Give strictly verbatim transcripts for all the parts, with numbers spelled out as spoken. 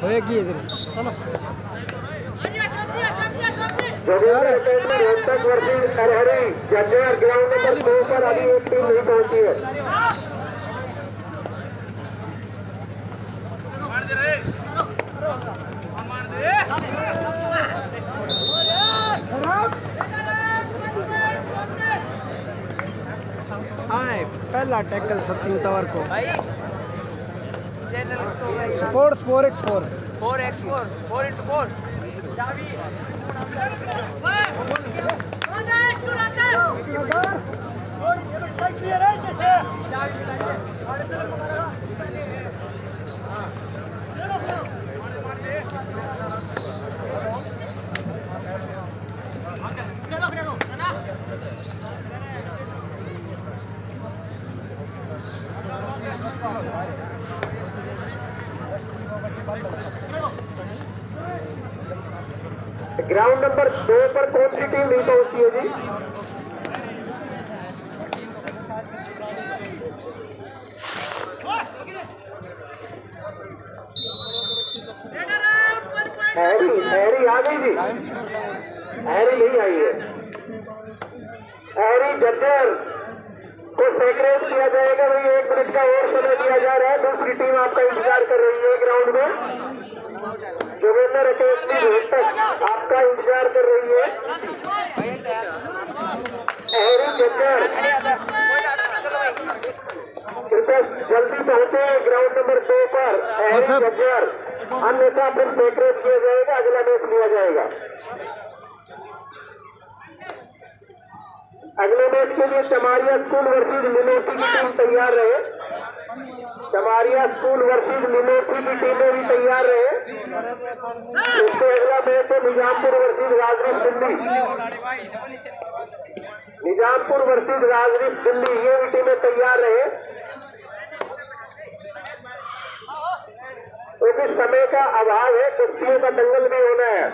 होएगी इधर चलो Rohtak versus Arhari Jhajjar ground number दो पर अभी एक टीम नहीं पहुंची है। आए पहला टैकल सचिन तंवर को sports four x four four x four four into four ground number दो पर कौन सी टीम नहीं पहुंची है जी? हैरी हैरी आ गई जी, हैरी नहीं आई है। हैरी जज्जर को सेक्रेट किया जाएगा। भाई एक मिनट का और समय दिया जा रहा है। दूसरी टीम आपका इंतजार कर रही है ग्राउंड में। जोगेंद्र अकेडमी रोहतक आपका इंतजार कर रही है। हैरी जज्जर कृपया जल्दी पहुंचे ग्राउंड नंबर दो पर। हैरी जज्जर अन्यथा फिर सेक्रेट किया जाएगा, अगला मैच लिया जाएगा। अगले मैच के लिए चमारिया स्कूल वर्सेस मिनोसी की टीम तैयार रहे। चमारिया स्कूल वर्सेस मिनोसी की टीमें भी तैयार रहे। इससे अगला मैच है निजामपुर वर्सेस राजरीफ दिल्ली। निजामपुर वर्सेस राजरीफ दिल्ली, ये भी टीमें तैयार रहे। क्योंकि तो समय का अभाव है, कुश्तियों का दंगल भी होना है।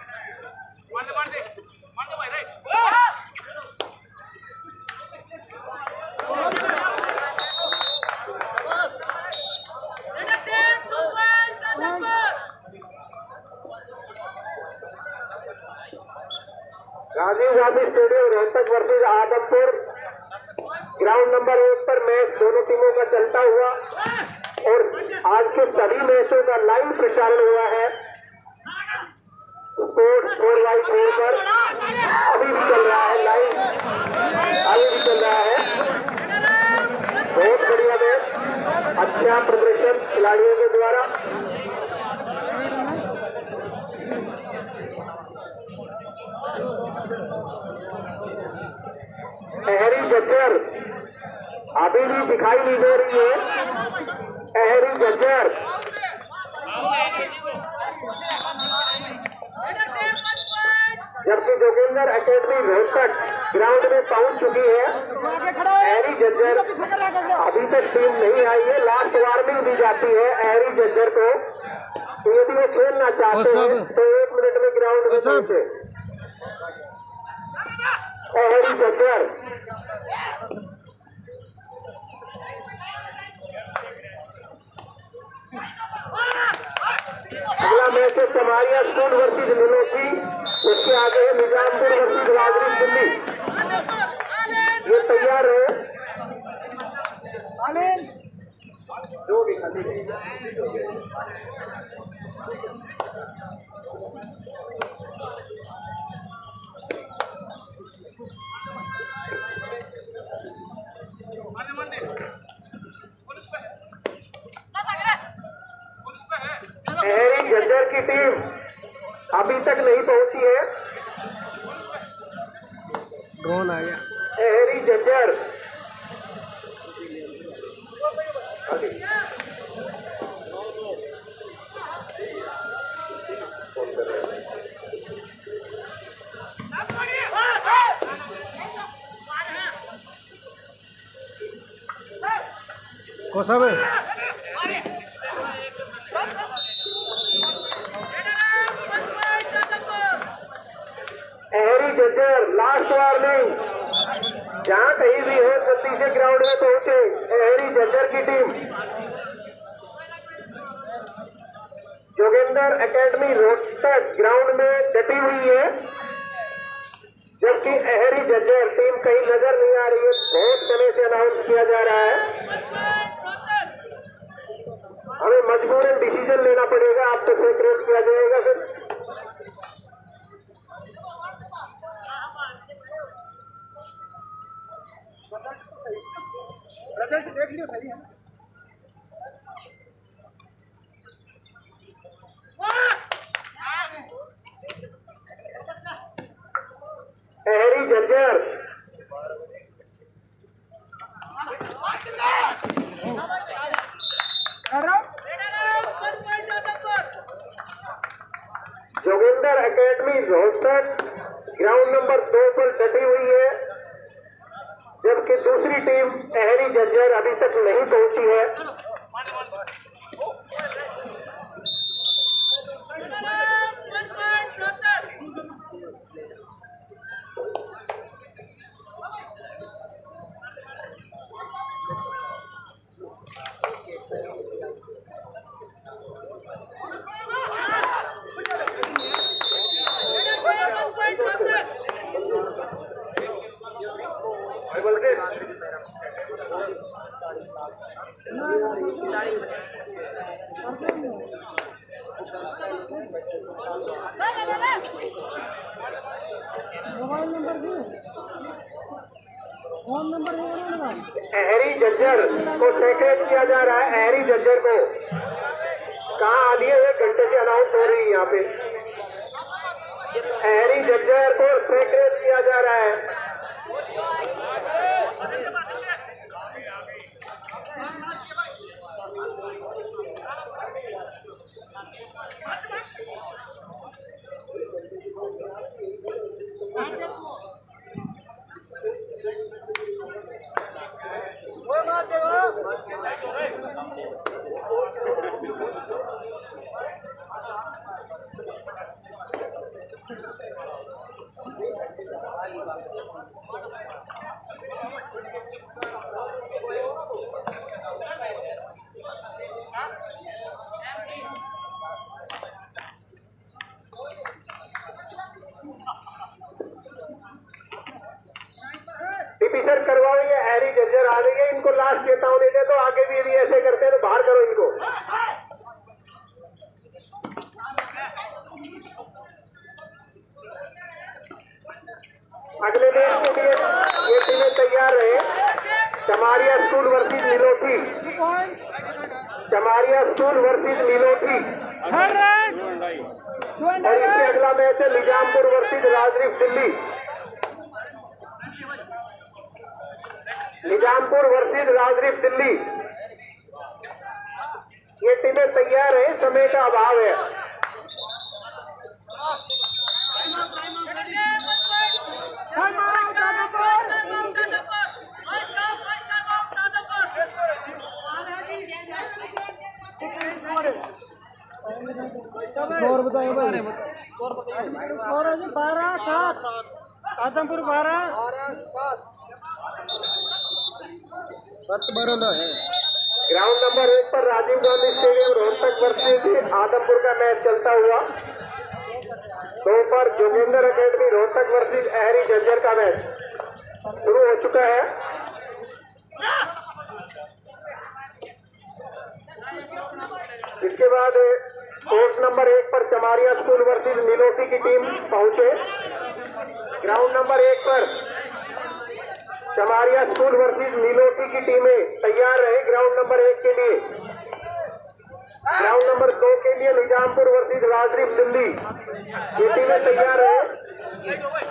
Rajiv Gandhi stadium Rohtak versus Adampur ground number एक पर मैच दोनों टीमों का चलता हुआ और आज के सभी मैचों का लाइव प्रसारण हुआ है स्पोर्ट्स फोर बाई फोर पर। अभी भी चल रहा है लाइव, अभी भी चल रहा है। बहुत बढ़िया मैच, अच्छा प्रदर्शन खिलाड़ियों के द्वारा। हैरी जज्जर अभी भी दिखाई नहीं दे रही है। हैरी जज्जर जबकि जोगेंद्र अकेडमी रोहतक ग्राउंड में पहुंच चुकी है। हैरी जज्जर अभी तक टीम नहीं आई है। लास्ट वार्निंग दी जाती है हैरी जज्जर को, यदि वो खेलना चाहते हैं तो एक मिनट में ग्राउंड में पहुंचे। हैरी जज्जर अगला मैच है चमारिया स्कूल वर्सेस मिनोसी। उसके आगे है निजामपुर वर्सेस राजरीफ दिल्ली। ये तैयार है। जो भी हैरी जज्जर की टीम अभी तक नहीं पहुंची है। ड्रोन आ गया। हैरी जज्जर कौन सा है? हैरी जज्जर लास्ट वार्निंग, जहां कहीं भी हो जल्दी से ग्राउंड में पहुंचे। हैरी जज्जर की team Jogendra Joginder academy Rohtak ground में डटी हुई है, जबकि अहरी जज्जर टीम कहीं नजर नहीं आ रही है। बहुत समय से अनाउंस किया जा रहा है, हमें मजबूरन डिसीजन लेना पड़ेगा, आपको सेपरेट किया जाएगा। फिर रिजल्ट देख लियो, सही है। Ahri Jhajjar Joginder academy Rohtak ground number दो पर डटी हुई है, जबकि दूसरी टीम अहरी जज्जर अभी तक नहीं पहुंची है। मोबाइल नंबर दे, फोन नंबर अहरी जज्जर को सेक्रेट किया जा रहा है। अहरी जज्जर को कहाँ आ लिए एक घंटे से अनाउंस हो रही है यहाँ पे। अहरी जज्जर को सेक्रेट किया जा रहा है। सर करवाएंगे, हैरी जज्जर आ रही है, इनको लास्ट चेतावनी दे तो आगे भी यदि ऐसे करते हैं तो बाहर करो इनको। अगले मैच के लिए ये टीमें तैयार रहे। Chamaria school versus Nilothi, Chamaria school versus Nilothi, और इससे अगला मैच है निजामपुर वर्सेस राजरीफ दिल्ली। निजामपुर वर्सेस राजरीफ दिल्ली, ये टीमें तैयार है, समय का अभाव है। और बताइए भाई, और बारह सात, आदमपुर बारह सात है। ग्राउंड नंबर एक पर राजीव गांधी स्टेडियम रोहतक वर्सेस आदमपुर का मैच चलता हुआ। दो पर जोगिंदर एकेडमी रोहतक वर्सेस अहरी जज्जर का मैच शुरू हो चुका है। इसके बाद कोर्ट नंबर एक पर चमारिया स्कूल वर्सेस नीलोठी की टीम पहुंचे। ग्राउंड नंबर एक पर चमारिया स्कूल वर्सेस नीलोठी की टीमें तैयार रहे ग्राउंड नंबर एक के लिए। ग्राउंड नंबर दो के लिए निजामपुर वर्सेस राजरीफ दिल्ली, ये टीमें तैयार रहे।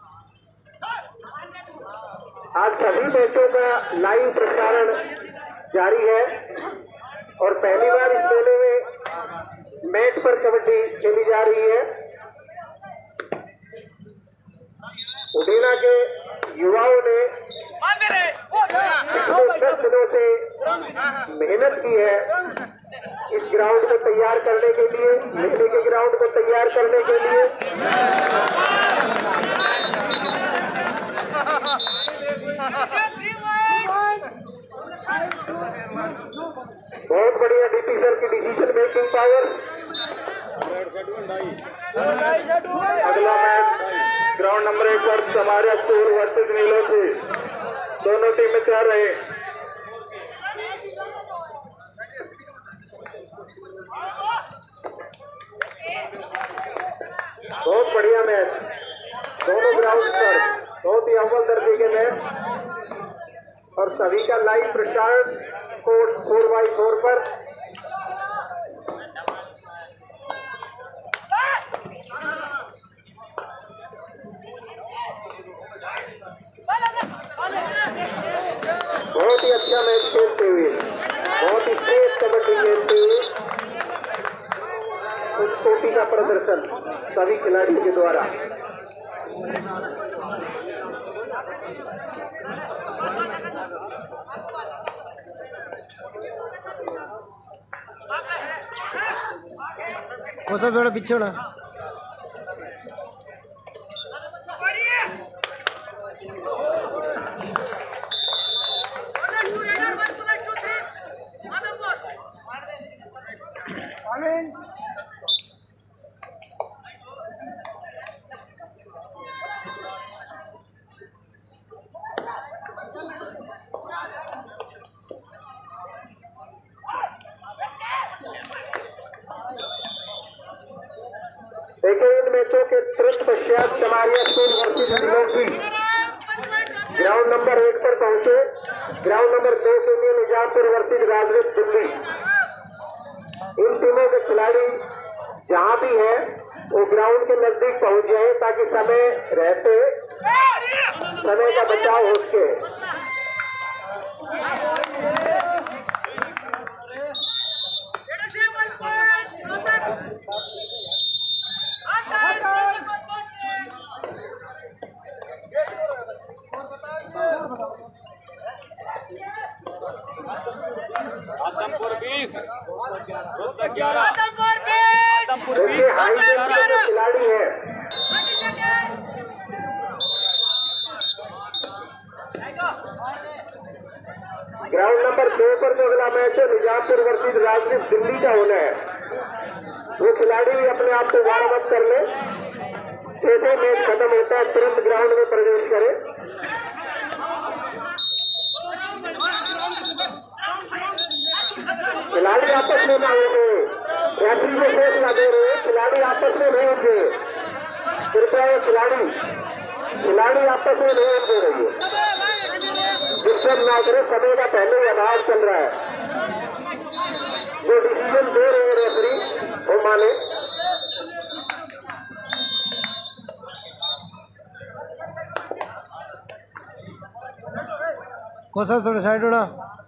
आज सभी मैचों का लाइव प्रसारण जारी है और पहली बार इस मेले में मैट पर कबड्डी खेली जा रही है। उडेना के युवाओं ने पिछले दस दिनों से मेहनत की है इस ग्राउंड को तैयार करने के लिए, मेले के ग्राउंड को तैयार करने के लिए। बहुत बढ़िया डीपी सर की डिसीजन मेकिंग पावर। अगला मैच ग्राउंड नंबर एक पर समारिया स्कूल वर्सेस नीलोसी, दोनों टीमें तैयार रहे। बहुत बढ़िया मैच, दोनों ग्राउंड पर बहुत ही अव्वल दर्जे के मैच और सभी का लाइव प्रसारण कोर्स फोर बाई फोर पर। बहुत ही अच्छा मैच खेलते हुए, बहुत ही तेज कबड्डी खेलते हुए उस कोटि का प्रदर्शन सभी खिलाड़ियों के द्वारा। वो सब थोड़ा पीछे होना। देखिए इन मैचों के तुरंत पश्चात Samaria school versus Nilosi ground number एक पर पहुंचे। ग्राउंड नंबर दो के लिए निजामपुर वर्सेस राजवीर दिल्ली। इन टीमों के खिलाड़ी जहां भी है वो ग्राउंड के नजदीक पहुंच जाए ताकि समय रहते समय का बचाव हो सके। देखिए हाई जंप के जो खिलाड़ी है ग्राउंड नंबर दो पर जो अगला मैच है निजामपुर वर्सेस राजवीर दिल्ली का होना है, वो खिलाड़ी भी अपने आप को वार्म अप कर ले। जैसे मैच खत्म होता है तुरंत ग्राउंड में प्रवेश करे। खिलाड़ी आपस में ना होंगे, रेफरी को फैसला दे रहे हैं, खिलाड़ी आपस में नहीं होंगे। कृपया ये खिलाड़ी खिलाड़ी आपस में नहीं होने रही है, डिस्टर्ब ना करे। समय का पहले ही अभाव चल रहा है। जो डिसीजन दे रहे हैं रेफरी वो माने। कोसा थोड़ा साइड होना।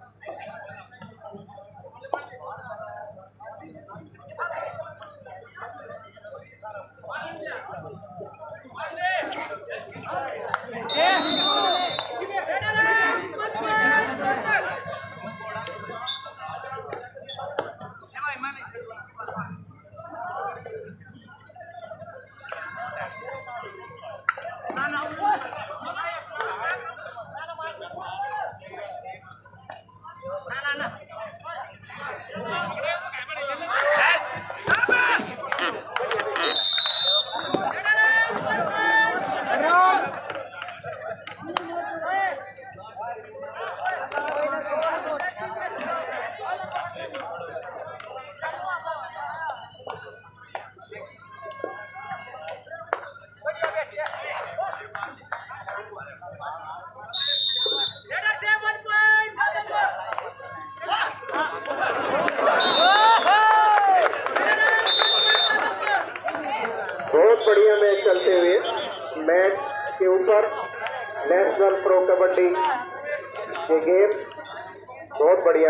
बढ़िया मैच चलते हुए मैच के ऊपर नेशनल प्रो कबड्डी के गेम बहुत बढ़िया।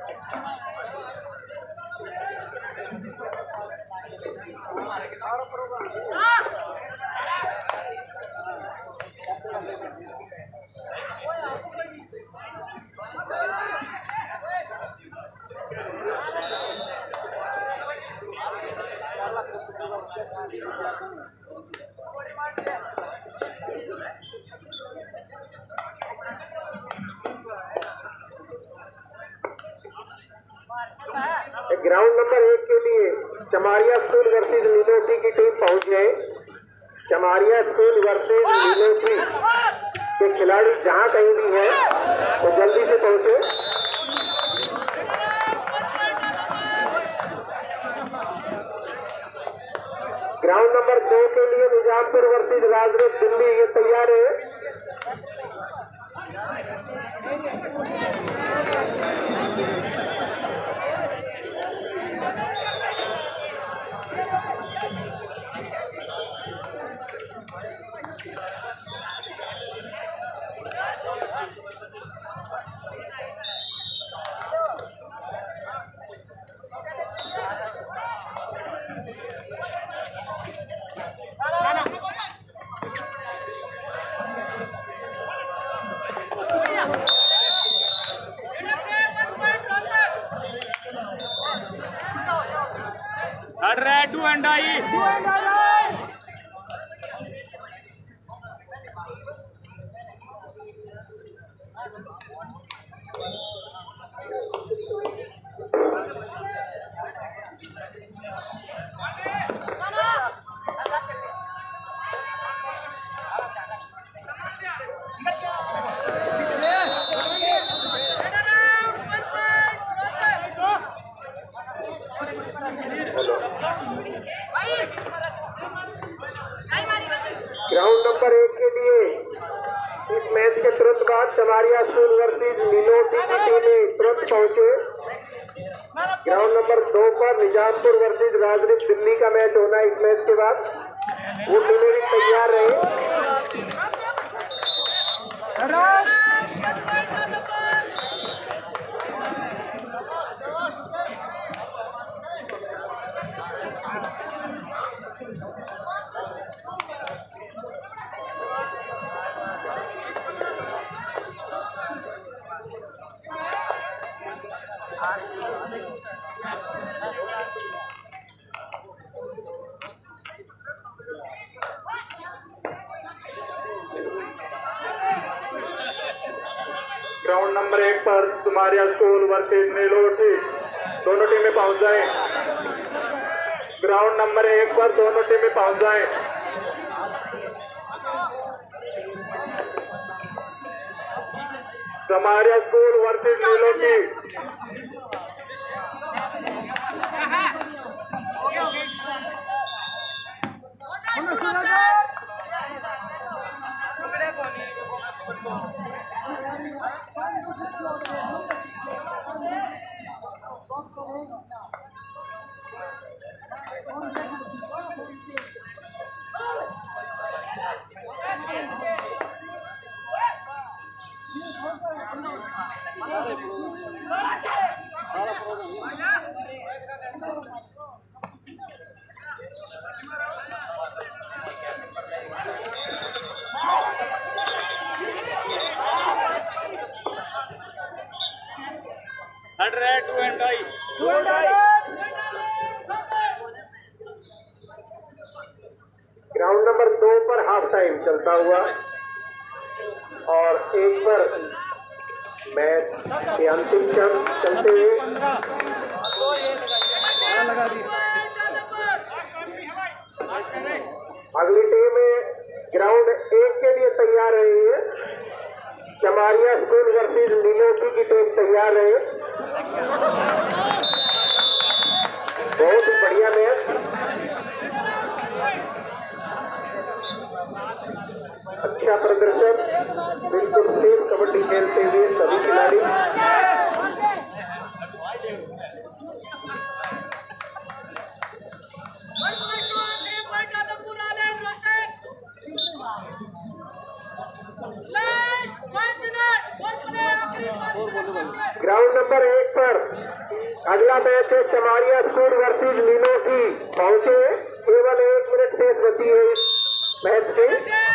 ग्राउंड नंबर एक के लिए चमारिया स्कूल वर्सेज लीलोटी की टीम पहुंच गए। चमारिया स्कूल वर्सेज लीलोटी के खिलाड़ी जहां कहीं भी हैं तो जल्दी से पहुंचे। ग्राउंड नंबर दो के लिए निजामपुर वर्सेज राजगढ़ दिल्ली ये तैयार है। टू एंड आई ग्राउंड नंबर एक के लिए इस मैच के तुरंत बाद चमारिया स्कूल वर्सेज लीलोटी की टीमें तुरंत पहुंचे। ग्राउंड नंबर दो पर निजामपुर वर्सेज राजगढ़ दिल्ली का मैच होना है। इस मैच के बाद वो टीमें भी तैयार रहे। ग्राउंड नंबर एक पर चमारिया स्कूल वर्सेज लीलोटी दोनों टीमें पहुंच जाएं। ग्राउंड नंबर एक पर दोनों टीमें पहुंच जाएं। चमारिया स्कूल वर्सेज लीलोटी टू एंड आई ग्राउंड नंबर दो पर हाफ टाइम चलता हुआ और एक पर मैच के अंतिम क्षण चलते हुए अगली टीम ग्राउंड एक के लिए तैयार रही है। चमारिया स्कूल वर्सेज लीलोटी की टीम तैयार रही है। बहुत ही बढ़िया मैच, अच्छा प्रदर्शन, बिल्कुल सेफ कबड्डी खेलते हुए सभी खिलाड़ी। ग्राउंड नंबर एक पर अगला मैच है चमारिया स्कूल वर्सेज लीलोटी। पहुंचे, केवल एक मिनट शेष बची है इस मैच के।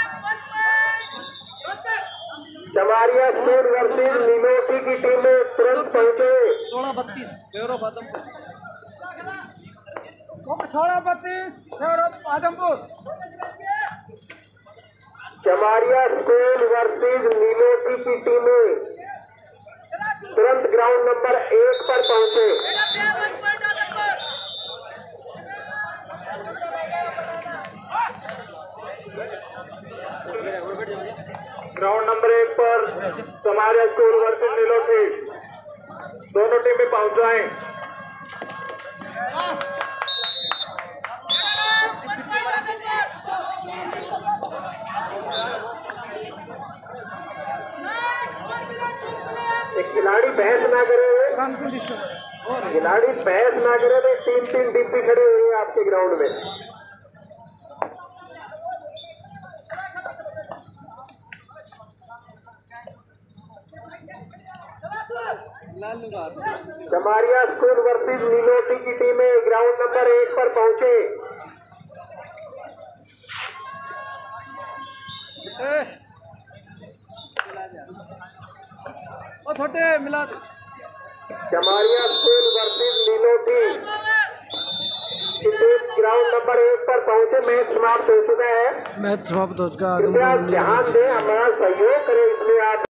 चमारिया स्कूल वर्सेज लीलोटी की टीमें तुरंत पहुंचे। सोलह बत्तीस बेवरो आदमपुर सोलह बत्तीस बेवरो आदमपुर। चमारिया स्कूल वर्सेज लीलोटी की टीमें तुरंत ग्राउंड नंबर एक पर पहुंचे। ग्राउंड नंबर एक पर चमारिया स्कूल वर्सेज लीलोटी, दोनों टीमें पहुंच जाएं। एक खिलाड़ी बहस ना करे, खिलाड़ी बहस ना करे तो तीन तीन डिब्बी खड़े हुए हैं आपके ग्राउंड में। चमारिया स्कूल वर्सेज लीलोटी की टीमें ग्राउंड नंबर एक पर पहुंचे। ओ छोटे मिला चमारिया स्कूल वर्सेज लीलोटी की टीम ग्राउंड नंबर एक पर पहुंचे। मैच समाप्त हो चुका है। मैच समाप्त हो चुका कृपया ध्यान दें, हमारा सहयोग करें इसमें आप।